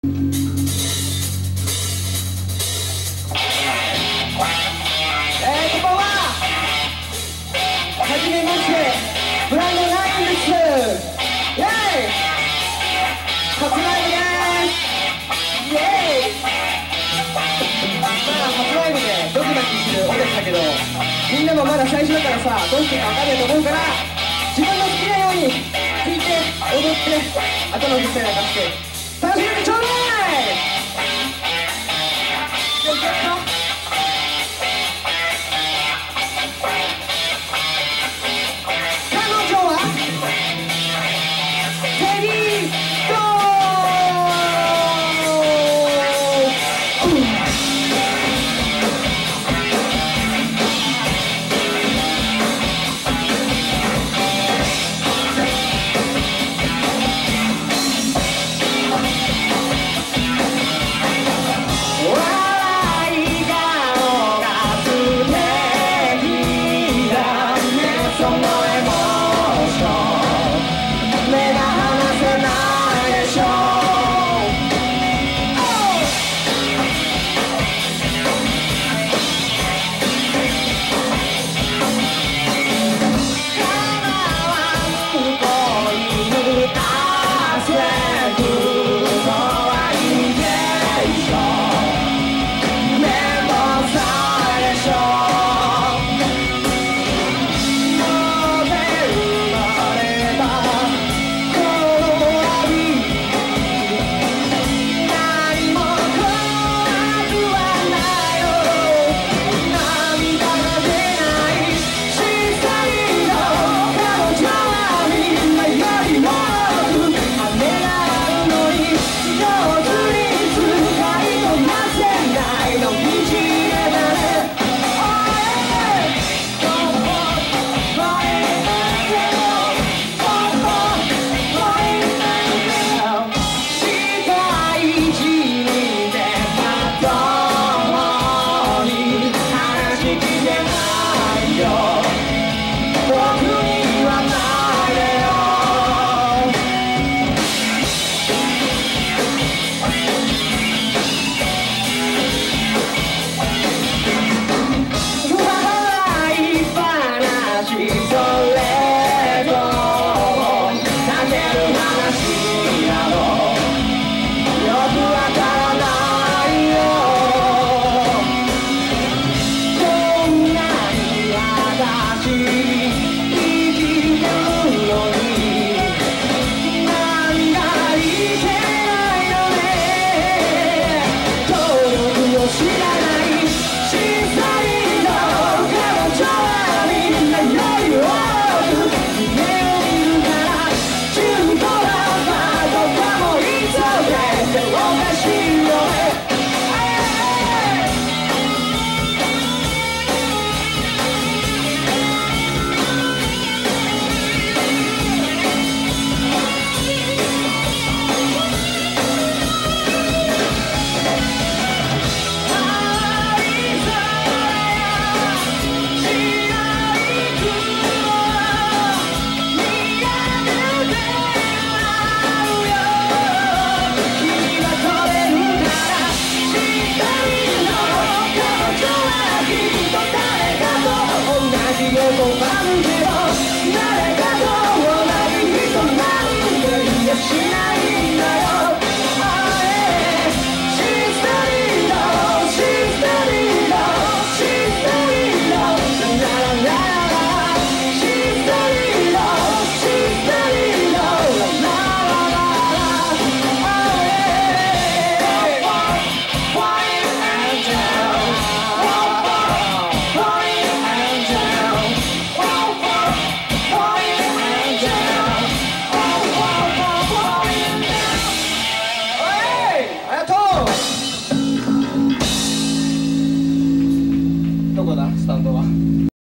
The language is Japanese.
こんばんは。はじめまして、ブランドナインです。イェーイ。初ライブです。イェーイ。まあ初ライブでドキドキする音でしたけど、みんなもまだ最初だからさ、どうしていいか分かんないと思うから、自分の好きなように弾いて踊って頭を振ったりなんかして楽しんでちょうだい。